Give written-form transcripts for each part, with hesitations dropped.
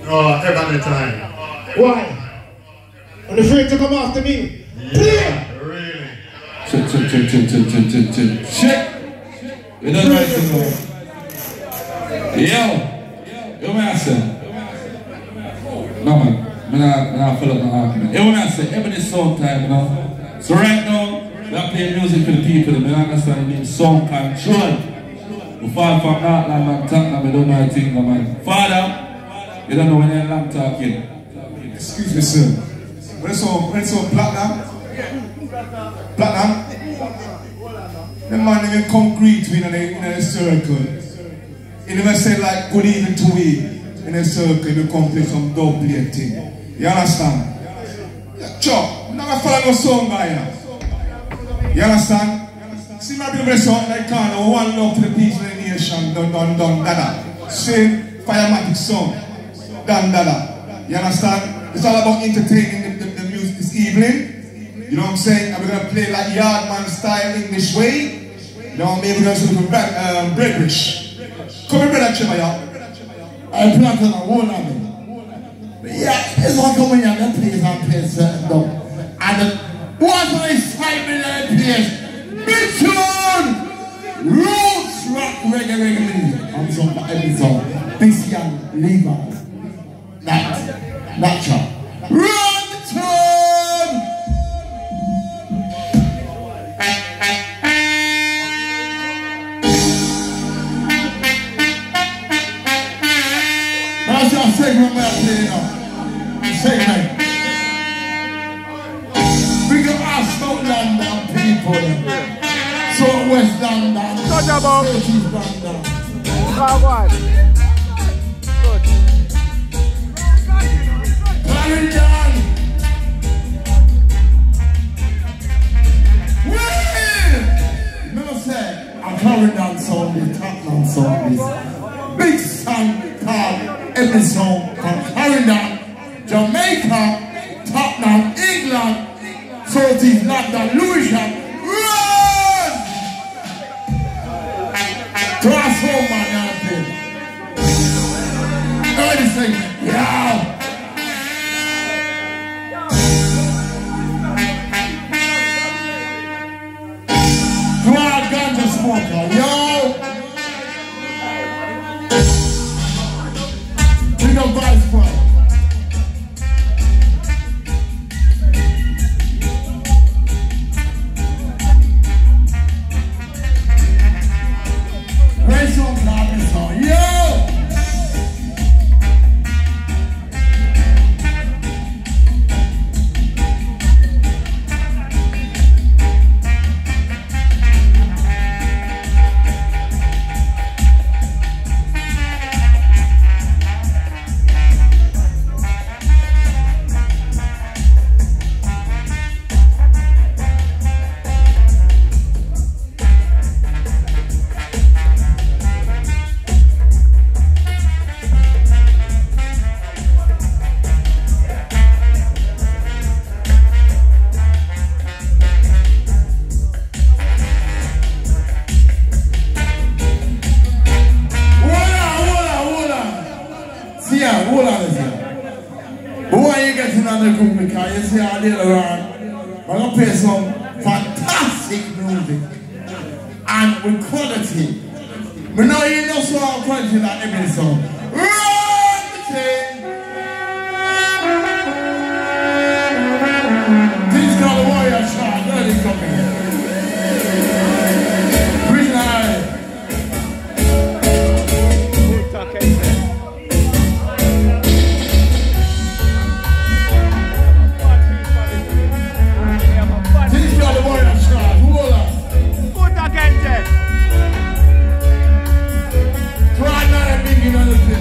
Oh, ebony time. Why? Are you afraid to come after me? Yeah, really. Check. You don't know anything more. Yo, man, I say. No, man. I'm not fill up my argument. Yo, man, I say, ebony song time, you know. So right now, we are playing music for the people. We understand the name song control. We fall from Heartland and Tottenham, we don't know anything, man. Father, you don't know when you're long talking. Excuse me, sir. When it's on platinum? Platinum? The man even concrete in a circle. He never say like good evening to me in a circle, you come play some dub play thing. You understand? Yeah, Chuck, I'm not follow no song guy. You understand? See my people song like one love to the people in the nation, done, dada. Same firematic song, done, dada. You understand? It's all about entertaining the music this evening. You know what I'm saying? And we're going to play like Yardman style English way. You know, maybe we're going to do British. Come here, brother Chima, y'all. I plan to the whole of it. Yeah, it's like when you're in place and play certain dub. And what I fight me in that place? Big tune! Roots rock reggae music. I'm so for every song. This young Levi. Natural. Run the tune! That's your segment we're playing now. Segment. We can ask about London people. So West London. East London. Clarendon. No say, a Clarendon song is Tottenham song is big song called every song from Clarendon, Jamaica, Tottenham, England, Southeast London, Louisiana. Run! Cross home, man, now play. Everybody say, yeah. Smoker, yo! We got vibes for it. Raise your comments on, yo! Because you see how they around, we're going to play some fantastic music and with quality. But now you know so how quality like every song. Run the thing! This is called the Warrior Shot. Where are they coming? Try not to be another thing.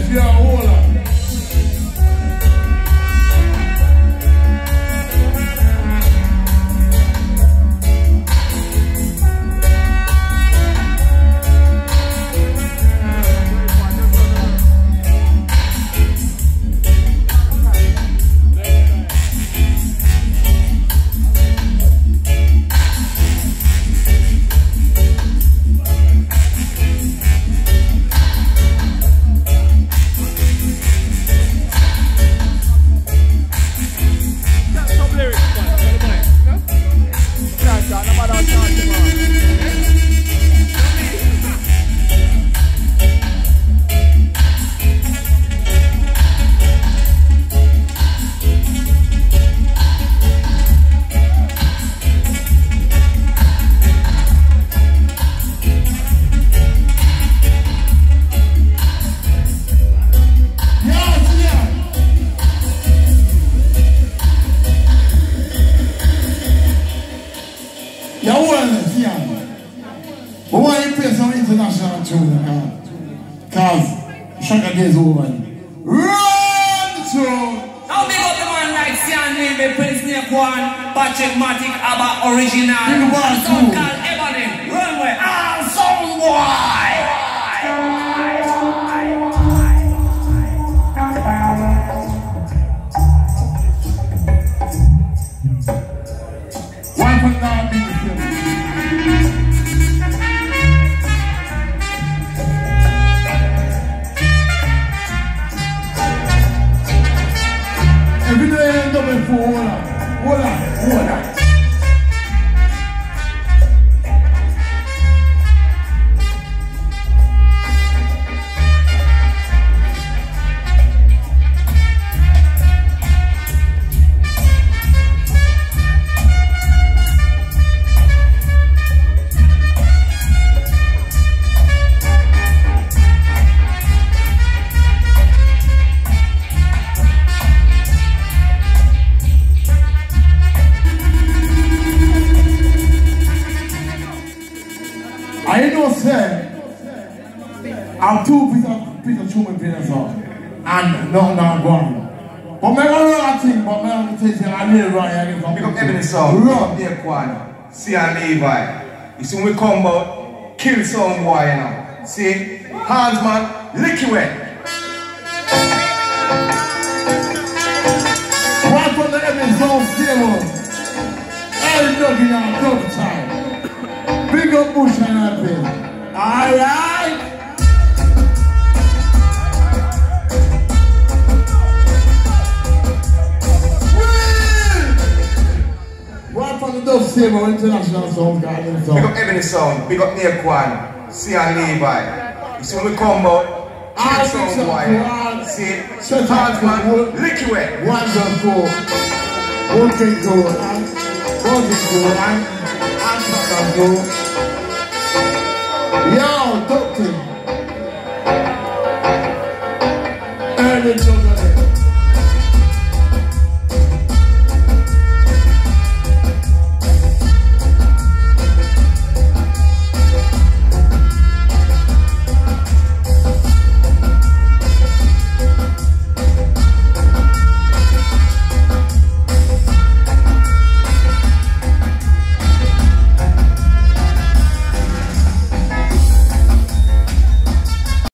night is over. Run through. Now big up the man like Sian Navy, Prince Nekwan, Patrick Matic, Abba Original, Big up all song two. called Ebony, Runway, Sound Boy! One for now, big film. Every day I end up in four, hold on. I know, sir, I'm two pieces of human beings and nothing not going. But I don't know that thing, but I think I need right here. Pick up Ebony song, pick up Nekwan, Sian Levi. You see when we come out, kill some boy, you know. See, hands man, lick you wet. Right from the Ebony song, zero. Every dog in our dog time. Big up Bush and that thing. Alright? Right from the Dove Saber International Sound Garden song. Pick up Ebony song, pick up Nekwan, Sian Levi. You see when we come out, kill some boy. See, hands man, lick you wet. One just go. One can go. And one can go. And not go. Yo, doctor. Early juggling.